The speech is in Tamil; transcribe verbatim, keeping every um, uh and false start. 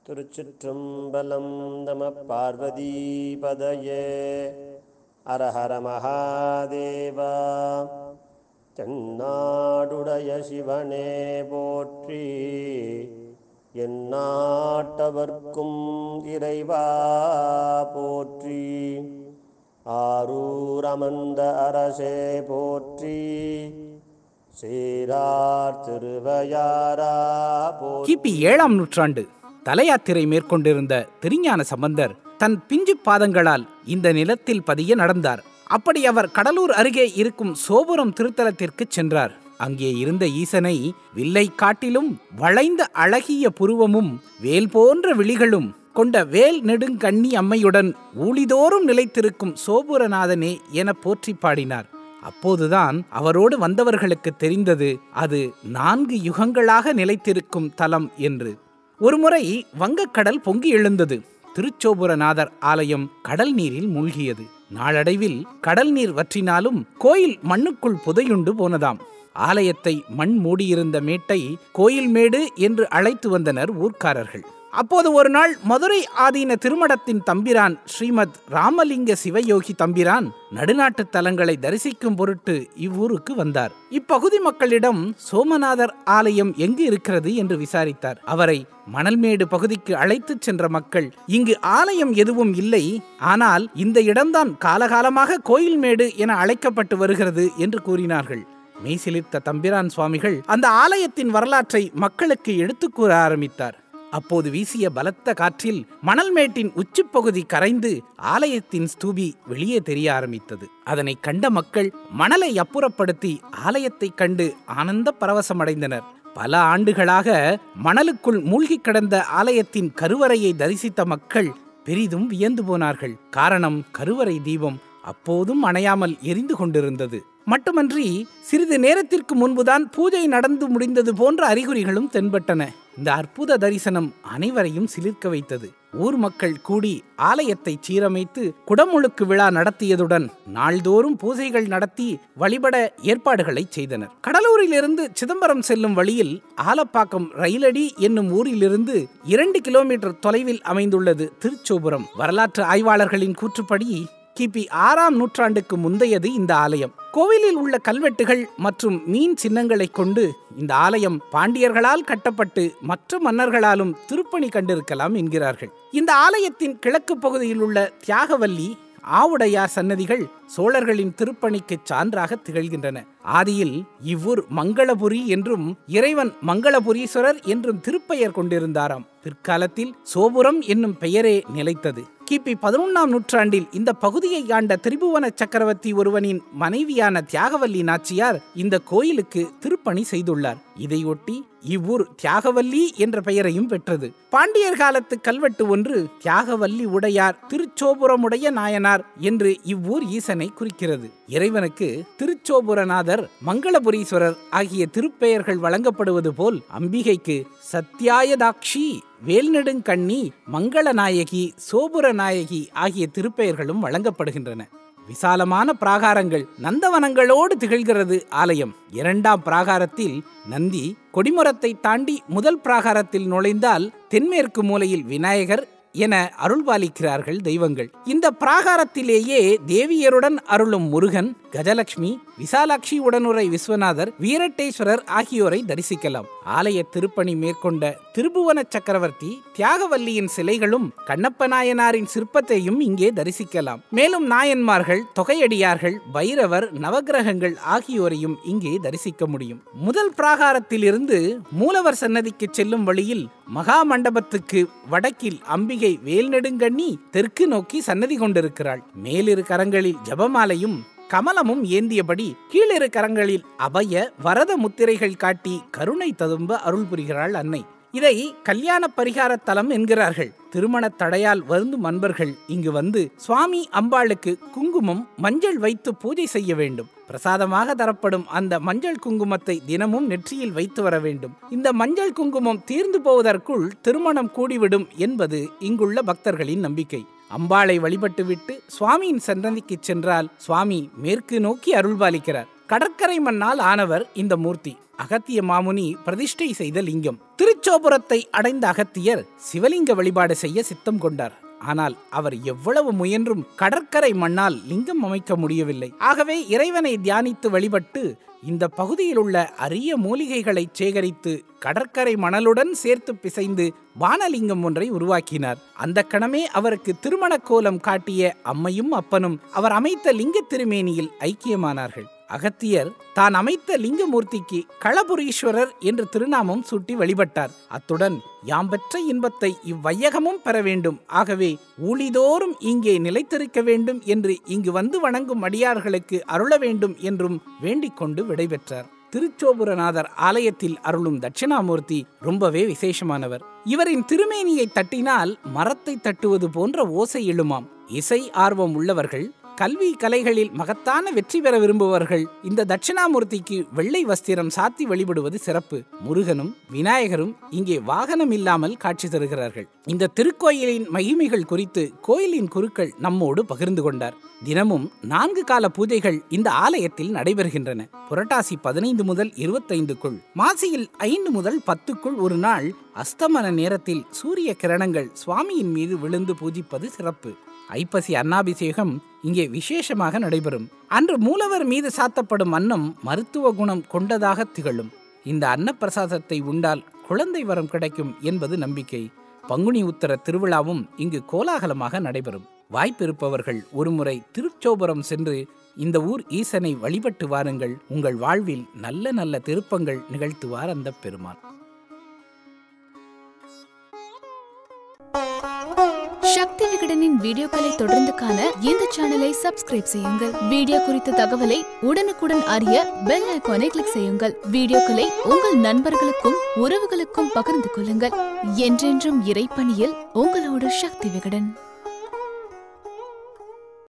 திருச்சிற்றம்பலம். நம பார்வதிபதயே. அரஹர மகாதேவா. தென்னாடுடைய சிவனே போற்றி, எந்நாட்டவர்க்கும் இறைவா போற்றி. ஆரூரமர்ந்த அரசே போற்றி, சீரார் திருவையாரா போற்றி. கிபி ஏழாம் நூற்றாண்டு தலையாத்திரை மேற்கொண்டிருந்த திருஞான சம்பந்தர் தன் பிஞ்சு பாதங்களால் இந்த நிலத்தில் பதிய நடந்தார். அப்படி அவர் கடலூர் அருகே இருக்கும் சோபுரம் திருத்தலத்திற்கு சென்றார். அங்கே இருந்த ஈசனை வில்லை காட்டிலும் வளைந்த அழகிய புருவமும் வேல் போன்ற விழிகளும் கொண்ட வேல் நெடுங்கண்ணி அம்மையுடன் ஊழிதோறும் நிலைத்திருக்கும் சோபுரநாதனே என போற்றி பாடினார். அப்போதுதான் அவரோடு வந்தவர்களுக்கு தெரிந்தது அது நான்கு யுகங்களாக நிலைத்திருக்கும் தலம் என்று. ஒருமுறை வங்கக்கடல் பொங்கி எழுந்தது. திருச்சோபுரநாதர் ஆலயம் கடல் நீரில் மூழ்கியது. நாளடைவில் கடல் நீர் வற்றினாலும் கோயில் மண்ணுக்குள் புதையுண்டு போனதாம். ஆலயத்தை மண் மூடியிருந்த மேட்டை கோயில் மேடு என்று அழைத்து வந்தனர் ஊர்க்காரர்கள். அப்போது ஒரு நாள் மதுரை ஆதீன திருமடத்தின் தம்பிரான் ஸ்ரீமத் ராமலிங்க சிவயோகி தம்பிரான் நடுநாட்டு தலங்களை தரிசிக்கும் பொருட்டு இவ்வூருக்கு வந்தார். இப்பகுதி மக்களிடம் சோமநாதர் ஆலயம் எங்கு இருக்கிறது என்று விசாரித்தார். அவரை மணல்மேடு பகுதிக்கு அழைத்துச் சென்ற மக்கள், இங்கு ஆலயம் எதுவும் இல்லை, ஆனால் இந்த இடம்தான் காலகாலமாக கோயில்மேடு என அழைக்கப்பட்டு வருகிறது என்று கூறினார்கள். மெய்சிலிர்த்த தம்பிரான் சுவாமிகள் அந்த ஆலயத்தின் வரலாற்றை மக்களுக்கு எடுத்துக் கூற ஆரம்பித்தார். அப்போது வீசிய பலத்த காற்றில் மணல்மேட்டின் உச்சிப்பகுதி கரைந்து ஆலயத்தின் ஸ்தூபி வெளியே தெரிய ஆரம்பித்தது. அதனை கண்ட மக்கள் மணலை அப்புறப்படுத்தி ஆலயத்தை கண்டு ஆனந்த பரவசமடைந்தனர். பல ஆண்டுகளாக மணலுக்குள் மூழ்கி கிடந்த ஆலயத்தின் கருவறையை தரிசித்த மக்கள் பெரிதும் வியந்து போனார்கள். காரணம், கருவறை தீபம் அப்போதும் அணையாமல் எரிந்து கொண்டிருந்தது. மட்டுமன்றி சிறிது நேரத்திற்கு முன்புதான் பூஜை நடந்து முடிந்தது போன்ற அறிகுறிகளும் தென்பட்டன. இந்த அற்புத தரிசனம் அனைவரையும் சிலிர்க்க வைத்தது. ஊர் மக்கள் கூடி ஆலயத்தை சீரமைத்து குடமுழுக்கு விழா நடத்தியதுடன் நாள்தோறும் பூஜைகள் நடத்தி வழிபட ஏற்பாடுகளை செய்தனர். கடலூரிலிருந்து சிதம்பரம் செல்லும் வழியில் ஆலப்பாக்கம் ரயிலடி என்னும் ஊரிலிருந்து இரண்டு கிலோமீட்டர் தொலைவில் அமைந்துள்ளது திருச்சோபுரம். வரலாற்று ஆய்வாளர்களின் கூற்றுப்படி கிபி ஆறாம் நூற்றாண்டுக்கு முந்தையது இந்த ஆலயம். கோவிலில் உள்ள கல்வெட்டுகள் மற்றும் மீன் சின்னங்களை கொண்டு இந்த ஆலயம் பாண்டியர்களால் கட்டப்பட்டு மற்ற மன்னர்களாலும் திருப்பணி கண்டிருக்கலாம் என்கிறார்கள். இந்த ஆலயத்தின் கிழக்கு பகுதியில் உள்ள தியாகவல்லி ஆவுடையார் சன்னதிகள் சோழர்களின் திருப்பணிக்கு சான்றாக திகழ்கின்றன. ஆதியில் இவ்வூர் மங்களபுரி என்றும் இறைவன் மங்களபுரீஸ்வரர் என்றும் திருப்பெயர் கொண்டிருந்தாராம். பிற்காலத்தில் சோபுரம் என்னும் பெயரே நிலைத்தது. கிபி பதினொன்னாம் நூற்றாண்டில் இந்த பகுதியை ஆண்ட திரிபுவன சக்கரவர்த்தி ஒருவனின் மனைவியான தியாகவல்லி நாச்சியார் இந்த கோயிலுக்கு திருப்பணி செய்துள்ளார். இதையொட்டி இவ்வூர் தியாகவல்லி என்ற பெயரையும் பெற்றது. பாண்டியர் காலத்து கல்வெட்டு ஒன்று தியாகவல்லி உடையார் திருச்சோபுரமுடைய நாயனார் என்று இவ்வூர் ஈசனை குறிக்கிறது. இறைவனுக்கு திருச்சோபுரநாதர் மங்களபுரீஸ்வரர் ஆகிய திருப்பெயர்கள் வழங்கப்படுவது போல் அம்பிகைக்கு சத்யாயதாக்ஷி, வேல்நெடுங்கண்ணி, மங்களநாயகி, சோபுரநாயகி ஆகிய திருப்பெயர்களும் வழங்கப்படுகின்றன. விசாலமான பிராகாரங்கள் நந்தவனங்களோடு திகழ்கிறது ஆலயம். இரண்டாம் பிராகாரத்தில் நந்தி, கொடிமரத்தை தாண்டி முதல் பிராகாரத்தில் நுழைந்தால் தென்மேற்கு மூலையில் விநாயகர் என அருள்பாலிக்கிறார்கள் தெய்வங்கள். இந்த பிராகாரத்திலேயே தேவியருடன் அருளும் முருகன், கஜலட்சுமி, விசாலாட்சி உடனுரை விஸ்வநாதர், வீரட்டேஸ்வரர் ஆகியோரை தரிசிக்கலாம். ஆலய திருப்பணி மேற்கொண்ட திருபுவன சக்கரவர்த்தி தியாகவல்லியின் சிலைகளும் கண்ணப்ப நாயனாரின் சிற்பத்தையும் இங்கே தரிசிக்கலாம். மேலும் நாயன்மார்கள், தொகையடியார்கள், பைரவர், நவகிரகங்கள் ஆகியோரையும் இங்கே தரிசிக்க முடியும். முதல் பிராகாரத்தில் இருந்து மூலவர் சன்னதிக்கு செல்லும் வழியில் மகா மண்டபத்துக்கு வடக்கில் அம்பிகை வேல்நெடுங்கண்ணி தெற்கு நோக்கி சன்னதி கொண்டிருக்கிறாள். மேலிரு கரங்களில் ஜபமாலையும் கமலமும் ஏந்தியபடி கீழிரு கரங்களில் அபய வரத முத்திரைகள் காட்டி கருணை ததும்ப அருள் புரிகிறாள் அன்னை. இதை கல்யாண பரிகார தலம் என்கிறார்கள். திருமண தடையால் வருந்தும் அன்பர்கள் இங்கு வந்து சுவாமி அம்பாளுக்கு குங்குமம், மஞ்சள் வைத்து பூஜை செய்ய வேண்டும். பிரசாதமாக தரப்படும் அந்த மஞ்சள் குங்குமத்தை தினமும் நெற்றியில் வைத்து வர வேண்டும். இந்த மஞ்சள் குங்குமம் தீர்ந்து போவதற்குள் திருமணம் கூடிவிடும் என்பது இங்குள்ள பக்தர்களின் நம்பிக்கை. அம்பாளை வழிபட்டுவிட்டு சுவாமியின் சன்னதிக்கு சென்றால் சுவாமி மேற்கு நோக்கி அருள்பாலிக்கிறார். கடற்கரை மண்ணால் ஆனவர் இந்த மூர்த்தி. அகத்திய மாமுனி பிரதிஷ்டை செய்த லிங்கம். திருச்சோபுரத்தை அடைந்த அகத்தியர் சிவலிங்க வழிபாடு செய்ய சித்தம் கொண்டார். ஆனால் அவர் எவ்வளவு முயன்றும் கடற்கரை மண்ணால் லிங்கம் அமைக்க முடியவில்லை. ஆகவே இறைவனை தியானித்து வழிபட்டு இந்த பகுதியில் உள்ள அரிய மூலிகைகளை சேகரித்து கடற்கரை மணலுடன் சேர்த்து பிசைந்து வானலிங்கம் ஒன்றை உருவாக்கினார். அந்த கணமே அவருக்கு திருமண கோலம் காட்டிய அம்மையும் அப்பனும் அவர் அமைத்த லிங்க திருமேனியில் ஐக்கியமானார்கள். அகத்தியர் தான் அமைத்த லிங்கமூர்த்திக்கு களபுரீஸ்வரர் என்று திருநாமம் சூட்டி வழிபட்டார். அத்துடன் யாம் பெற்ற இன்பத்தை இவ்வையகமும் பெற வேண்டும், ஆகவே ஊழிதோறும் இங்கே நிலைத்திருக்க வேண்டும் என்று இங்கு வந்து வணங்கும் அடியார்களுக்கு அருள வேண்டும் என்றும் வேண்டிக் கொண்டு விடைபெற்றார். திருச்சோபுரநாதர் ஆலயத்தில் அருளும் தட்சிணாமூர்த்தி ரொம்பவே விசேஷமானவர். இவரின் திருமேனியை தட்டினால் மரத்தை தட்டுவது போன்ற ஓசை எழுமாம். இசை ஆர்வம் உள்ளவர்கள், கல்வி கலைகளில் மகத்தான வெற்றி பெற விரும்புபவர்கள் இந்த தட்சிணாமூர்த்திக்கு வெள்ளை வஸ்திரம் சாத்தி வழிபடுவது சிறப்பு. முருகனும் விநாயகரும் இங்கே வாகனம் இல்லாமல் காட்சி தருகிறார்கள். இந்த திருக்கோயிலின் மகிமைகள் குறித்து கோயிலின் குருக்கள் நம்மோடு பகிர்ந்து கொண்டார். தினமும் நான்கு கால பூஜைகள் இந்த ஆலயத்தில் நடைபெறுகின்றன. புரட்டாசி பதினைந்து முதல் இருபத்தைந்துக்குள், மாசியில் ஐந்து முதல் பத்துக்குள் ஒரு நாள் அஸ்தமன நேரத்தில் சூரிய கிரணங்கள் சுவாமியின் மீது விழுந்து பூஜிப்பது சிறப்பு. ஐப்பசி அன்னாபிஷேகம் இங்கே விசேஷமாக நடைபெறும். அன்று மூலவர் மீது சாத்தப்படும் அன்னம் மருத்துவ குணம் கொண்டதாக திகழும். இந்த அன்னப்பிரசாதத்தை உண்டால் குழந்தை வரம் கிடைக்கும் என்பது நம்பிக்கை. பங்குனி உத்தர திருவிழாவும் இங்கு கோலாகலமாக நடைபெறும். வாய்ப்பிருப்பவர்கள் ஒருமுறை திருச்சோபுரம் சென்று இந்த ஊர் ஈசனை வழிபட்டு வாருங்கள். உங்கள் வாழ்வில் நல்ல நல்ல திருப்பங்கள் நிகழ்த்துவார் அந்த பெருமான். சக்தி விகடனின் வீடியோக்களை தொடர்ந்து காண இந்த சேனலை சப்ஸ்கிரைப் செய்யுங்கள். வீடியோ குறித்த தகவலை உடனுக்குடன் அறிய பெல் ஐகானை கிளிக் செய்யுங்கள். வீடியோக்களை உங்கள் நண்பர்களுக்கும் உறவுகளுக்கும் பகிர்ந்து கொள்ளுங்கள். என்றென்றும் இறைப்பணியில் உங்களோடு சக்தி விகடன்.